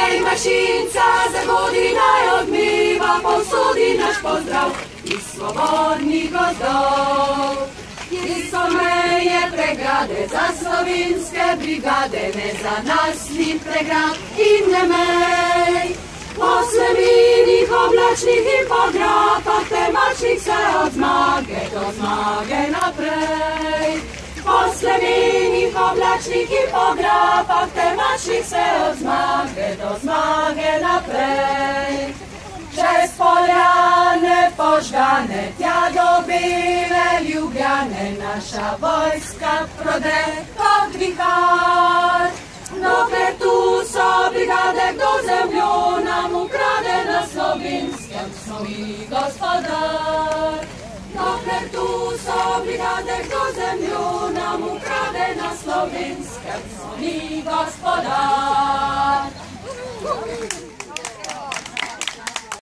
Hej, mašinca za godinaj odmiva, posudi naš pozdrav iz svobodnih gozdov. Iz meje pregrade za slovinske brigade, ne za nas ni pregrad in ne mej. Po slevinih oblačnih in po grapah temačnih se od zmage do zmage naprej. Po slevinih oblačnih in po grapah temačnih se od zmage do zmage naprej. Čez poljane požgane, tja do bile Ljubljane, naša vojska prode kot vihar. Dokler tu so brigade, kdo zemljo nam ukrade, na Slovinskem smo mi gospodar. Dokler tu so brigade, kdo zemljo nam ukrade, na Slovinskem smo mi gospodar.